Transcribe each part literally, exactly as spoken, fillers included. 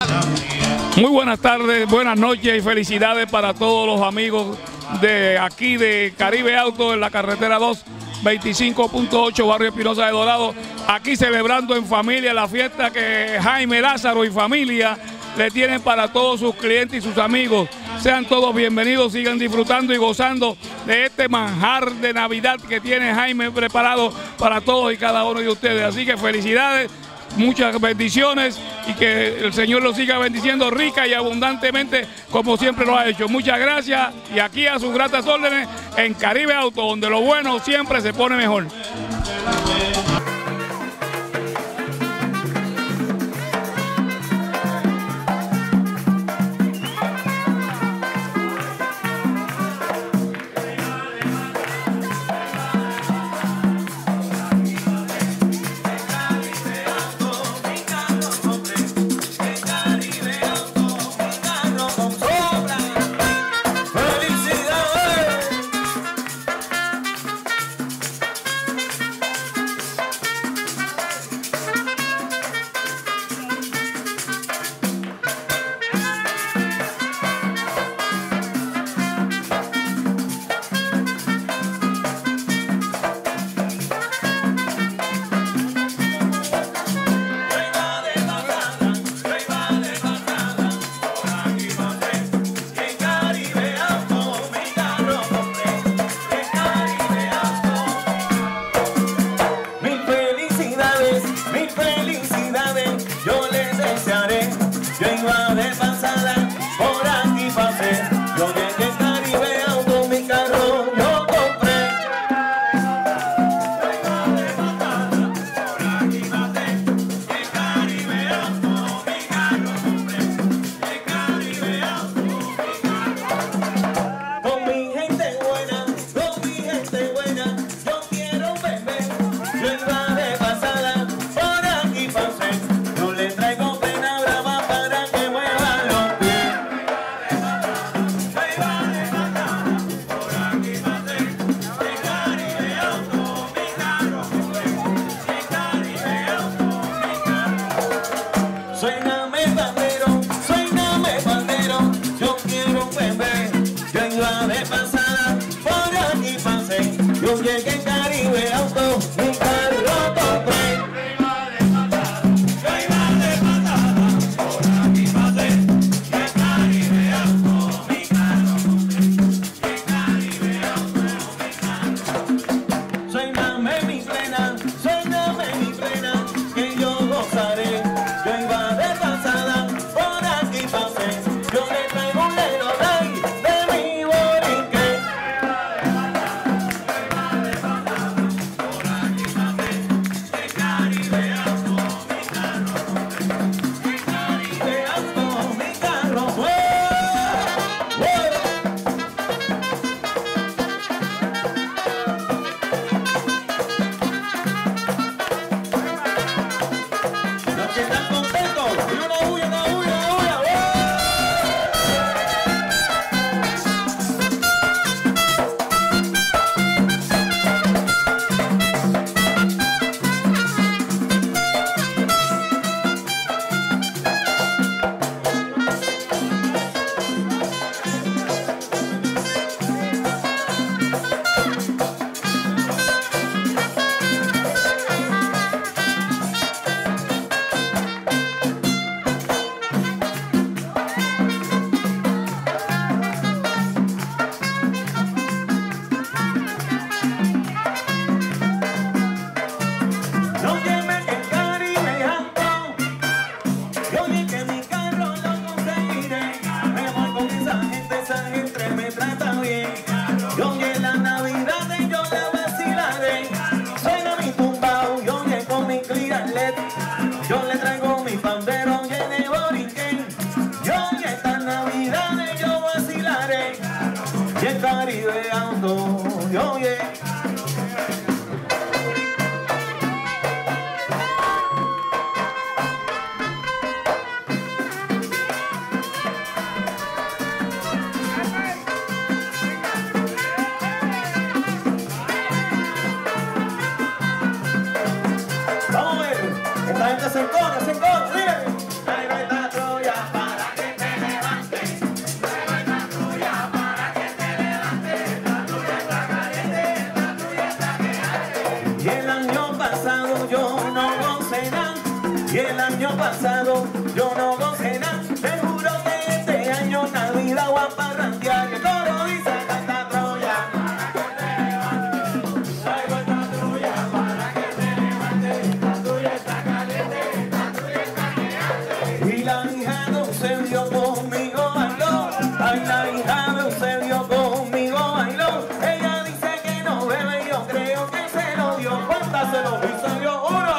Muy buenas tardes, buenas noches y felicidades para todos los amigos de aquí de Caribe Auto en la carretera dos, veinticinco punto ocho, barrio Espinosa de Dorado. Aquí celebrando en familia la fiesta que Jaime Lázaro y familia le tienen para todos sus clientes y sus amigos. Sean todos bienvenidos, sigan disfrutando y gozando de este manjar de Navidad que tiene Jaime preparado para todos y cada uno de ustedes. Así que felicidades, muchas bendiciones y que el Señor los siga bendiciendo rica y abundantemente como siempre lo ha hecho. Muchas gracias y aquí a sus gratas órdenes en Caribe Auto, donde lo bueno siempre se pone mejor. hija de Eusebio conmigo bailó, ay, la hija de Eusebio conmigo bailó. Ella dice que no bebe y yo creo que se lo dio. ¿Cuántas se lo hizo yo? ¡Una!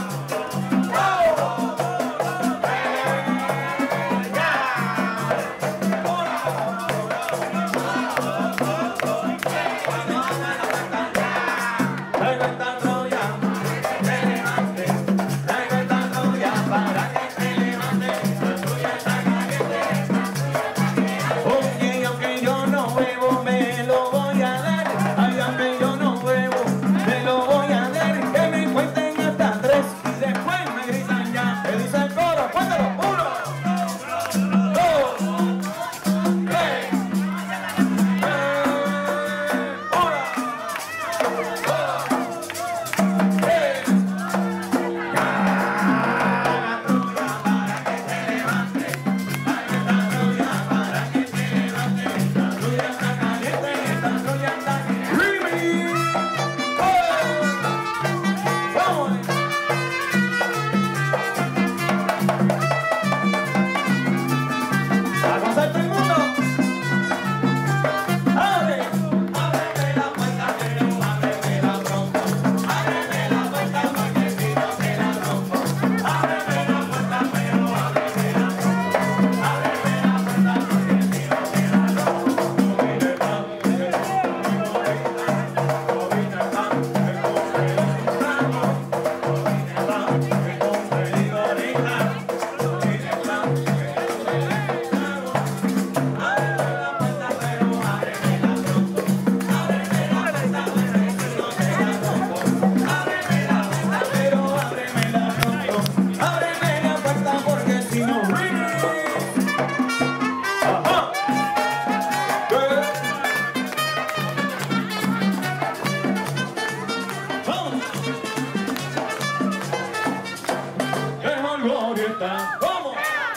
¿Cómo?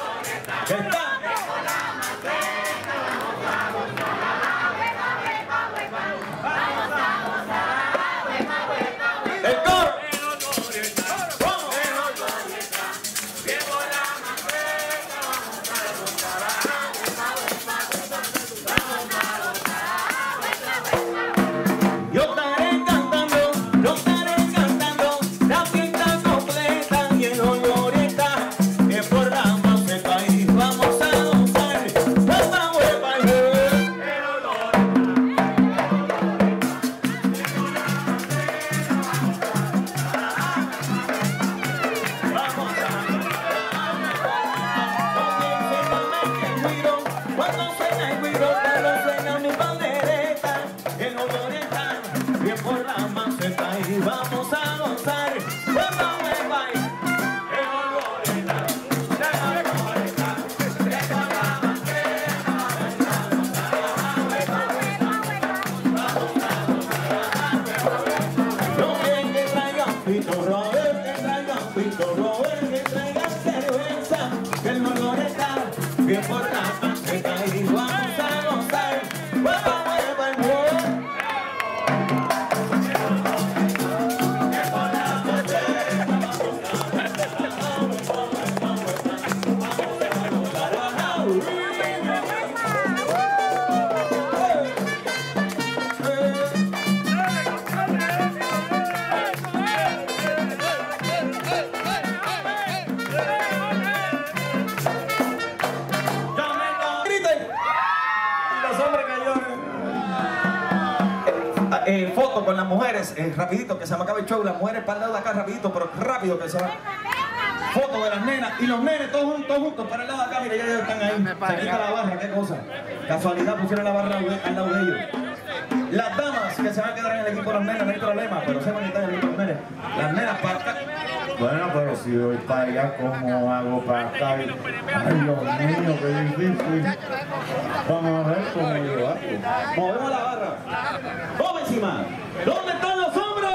Está. El coro. Yo estaré cantando, yo estaré cantando la fiesta completa y en Glorieta, que por la maceta y vamos a gozar, vamos a bailar. Vamos a cuando suena el guiro, cuando suena mi pandereta, en Glorieta, bien por la maceta y vamos a gozar, vamos a bailar. No quieren que traigan pito, Robert, que traigan pito, Robert, que traigan cerveza, que el Glorieta, bien por la maceta y vamos a gozar, vamos a bailar. Eh, foto con las mujeres, eh, rapidito que se me acaba el show, las mujeres para el lado de acá rapidito, pero rápido que se va. Foto de las nenas y los nenes todos juntos, todos juntos para el lado de acá, mira, ya, ya están ahí. Se quita la barra, qué cosa. Casualidad pusieron la barra al lado de ellos. Las damas que se van a quedar en el equipo de las nenas, no hay problema, pero se van a quitar el equipo de las nenas. Las nenas para acá. Bueno, pero si voy para allá, ¿cómo hago para acá? Ay, Dios mío, qué difícil. Vamos a ver cómo yo hago. Movemos la barra. ¡Vamos encima! ¿Dónde están los hombres?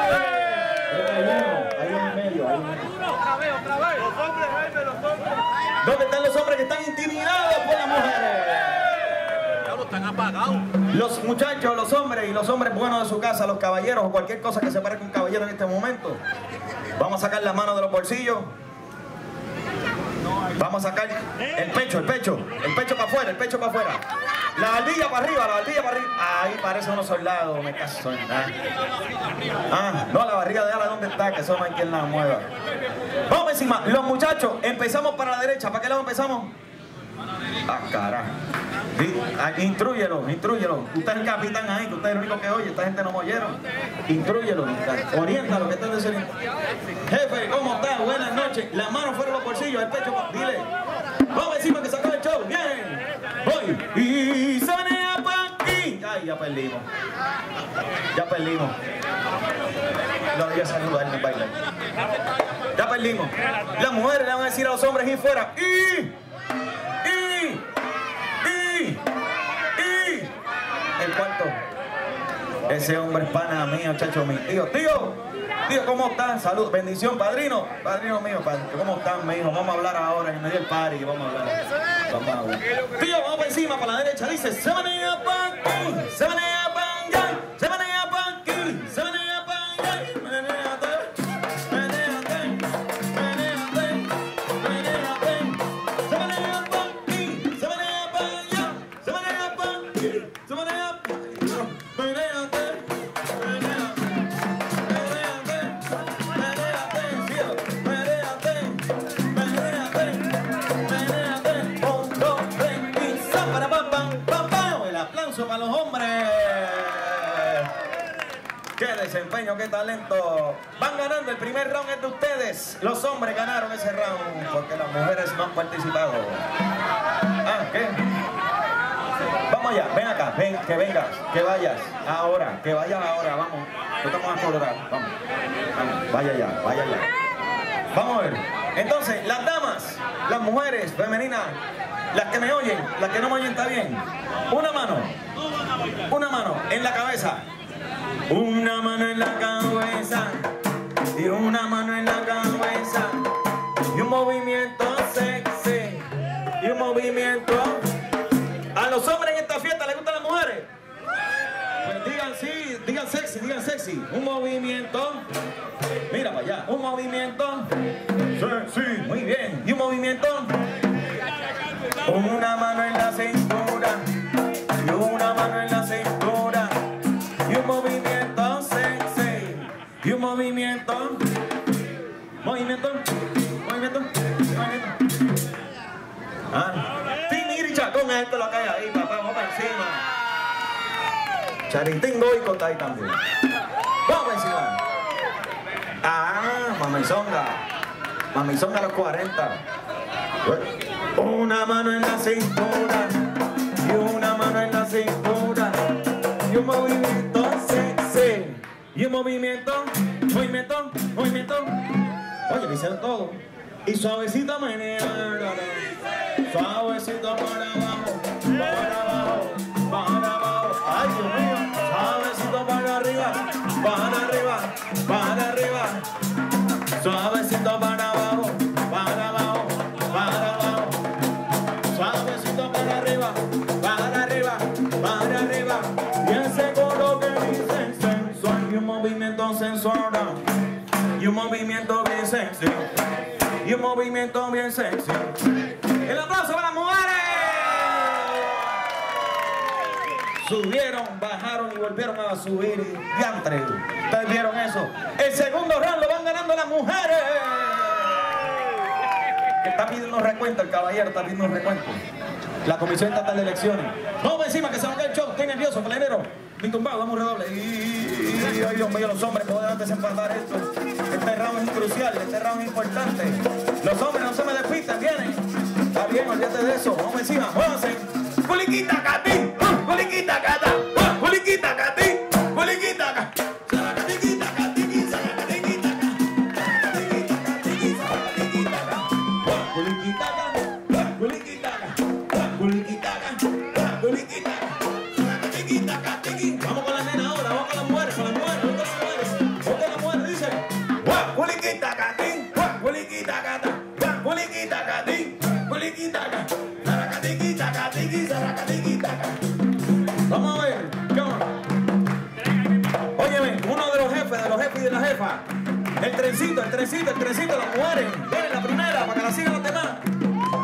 Ahí en medio, ahí en medio. Otra vez, otra vez. Los hombres, Jaime, los hombres. ¿Dónde están los hombres que están intimidados por las mujeres? Ya no están apagados. Los muchachos, los hombres y los hombres buenos de su casa, los caballeros o cualquier cosa que se parezca a un caballero en este momento. Vamos a sacar las manos de los bolsillos. No, ahí Vamos a sacar el pecho, el pecho, el pecho para afuera, el pecho para afuera. La barbilla para arriba, la barbilla para arriba. Ahí parece unos soldados, me caso en nada. Ah, no, la barriga de ala, ¿dónde está? Que eso no hay quien la mueva. Vamos encima, los muchachos, empezamos para la derecha. ¿Para qué lado empezamos? Ah, carajo. Intrúyelo, intrúyelo. Usted es el capitán ahí, que usted es el único que oye. Esta gente no me oyeron. Intrúyelo, oriéntalo, que están diciendo. Jefe, ¿cómo está? Buenas noches. Las manos fueron los bolsillos, el pecho, dile. Vamos encima que sacó el show. Bien. Voy. Y se venía para aquí. Ay, ya perdimos. Ya perdimos. Lo debía saludar en el baile. Ya perdimos. Las mujeres le van a decir a los hombres y fuera. Y. Y. Y. Y. El cuarto. Ese hombre es pana mío, chacho mío. Tío, tío, tío, ¿cómo están? Salud, bendición, padrino. Padrino mío, padre. ¿Cómo están, mi hijo? Vamos a hablar ahora, en medio del party, vamos a hablar. Vamos a hablar. Tío, vamos para encima, para la derecha. Dice, se venía para aquí, se venía para allá, se venía para aquí, se venía para allá. Menéate, menéate, menéate, menéate. Se venía para aquí, se venía para allá, se venía para aquí, se venía para allá. Menéate. Para los hombres. Qué desempeño, qué talento. Van ganando, el primer round es de ustedes. Los hombres ganaron ese round porque las mujeres no han participado. Ah, ¿qué? Vamos allá, ven acá, ven, que vengas, que vayas ahora, que vayas ahora, vamos. No te vamos a colorar, vamos, vamos, vaya allá, vaya allá. Vamos a ver. Entonces, las damas, las mujeres femeninas, las que me oyen, las que no me oyen, está bien. Una mano, una mano en la cabeza, una mano en la cabeza y una mano en la cabeza y un movimiento sexy y un movimiento. A los hombres en esta fiesta les gustan las mujeres. Pues digan sí, digan sexy, digan sexy. Un movimiento, mira para allá, un movimiento sexy, muy bien, y un movimiento. Una mano en la cintura y una mano en la cintura y un movimiento sexy y un movimiento, movimiento, movimiento, movimiento. Ah, Tiniricha, con esto lo que hay ahí, papá, vamos para encima. Charitín Goico está ahí también. Vamos para encima. Ah, mamizonga, mamizonga a los cuarenta. Una mano en la cintura y una mano en la cintura y un movimiento sexy y un movimiento, movimiento, movimiento. Oye, lo hicieron todo. Y suavecito menea, suavecito para abajo, para abajo, para abajo. Ay, Dios mío, suavecito para arriba, para arriba, para arriba. Suavecito para abajo, para abajo, para abajo. Suavecito para arriba, para arriba, para arriba. Y ese coro que dice sensual y un movimiento sensual y un movimiento bien sexy y un movimiento bien sexy. El aplauso para las mujeres. Subieron, bajaron y volvieron a subir y diantre. ¿Ustedes vieron eso? El segundo round lo van ganando las mujeres. Está pidiendo un recuento, el caballero está pidiendo un recuento. La Comisión Estatal de Elecciones. Vamos encima que se va a caer el show. Estoy nervioso, plenero. Mi tumbado, vamos redoble. Y, ay, Dios mío, los hombres, ¿cómo deben desempatar esto? Este round es crucial, este round es importante. Los hombres no se me despisten, vienen. Está bien, olvídate de eso. Vamos encima, muévanse. Culiquita, Cati. Culiquita, Cata. Culiquita, Cati. Culiquita, Cati. Vamos con la nena ahora, vamos con las mujeres, con las mujeres, vamos con las mujeres, vamos con las mujeres, dice culiquita catín, culiquita cata, culiquita catín, culiquita cata, zaracatiquita catiqui, zaracatiquita. Vamos a ver, ¿cómo? Óyeme, uno de los jefes, de los jefes y de la jefa, el trencito, el trencito, el trencito, las mujeres, viene la primera para que la sigan los demás.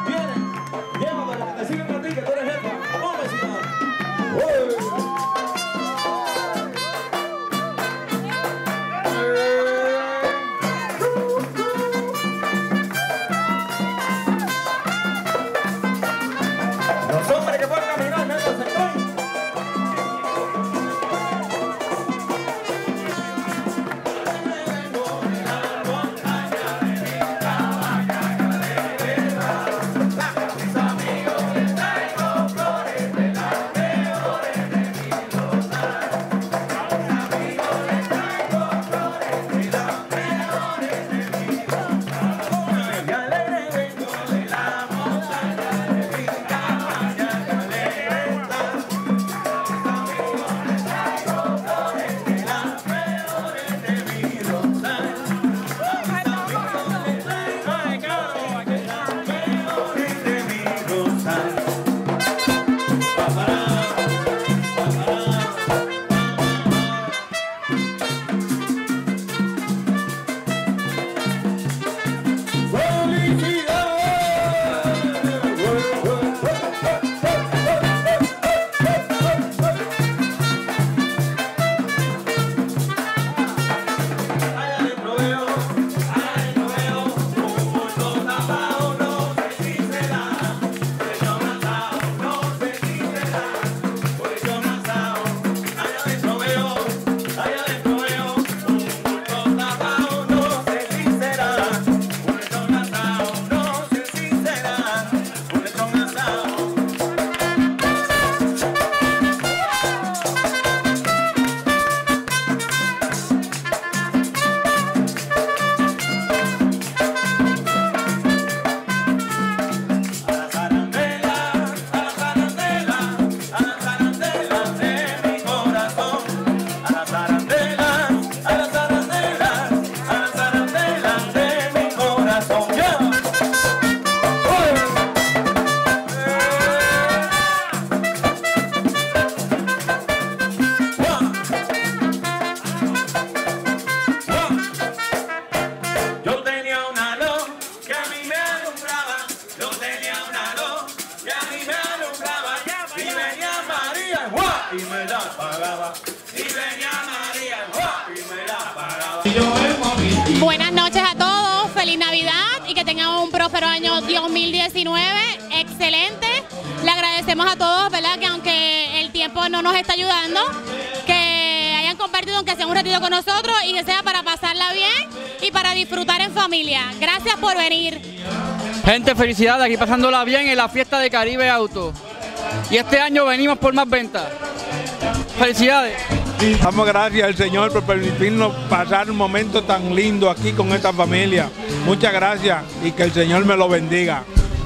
y me la pagaba. Y venía María y me la pagaba. Buenas noches a todos, feliz Navidad y que tengan un próspero año dos mil diecinueve, excelente. Le agradecemos a todos, ¿verdad? Que aunque el tiempo no nos está ayudando, que hayan compartido aunque sea un ratito con nosotros y que sea para pasarla bien y para disfrutar en familia. Gracias por venir. Gente, felicidades, aquí pasándola bien en la fiesta de Caribe Auto. Y este año venimos por más ventas. Felicidades. Damos gracias al Señor por permitirnos pasar un momento tan lindo aquí con esta familia. Muchas gracias y que el Señor me lo bendiga.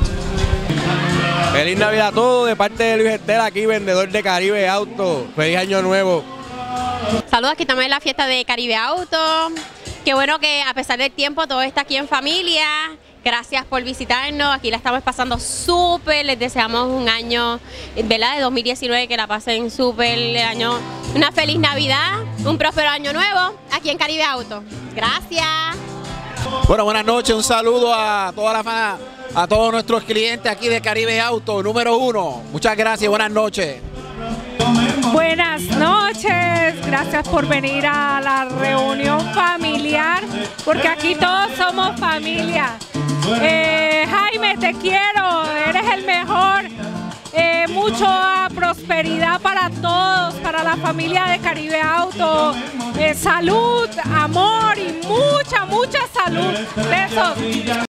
Feliz Navidad a todos de parte de Luis Estela, aquí vendedor de Caribe Auto. Feliz año nuevo. Saludos, aquí estamos en la fiesta de Caribe Auto. Qué bueno que a pesar del tiempo todo está aquí en familia. Gracias por visitarnos, aquí la estamos pasando súper, les deseamos un año, ¿verdad? De dos mil diecinueve, que la pasen súper, el año, una feliz Navidad, un próspero año nuevo, aquí en Caribe Auto. Gracias. Bueno, buenas noches, un saludo a toda la fana, a todos nuestros clientes aquí de Caribe Auto, número uno. Muchas gracias, buenas noches. Buenas noches, gracias por venir a la reunión familiar, porque aquí todos somos familia. Eh, Jaime, te quiero, eres el mejor. Eh, mucha prosperidad para todos, para la familia de Caribe Auto. Eh, salud, amor y mucha, mucha salud. Besos.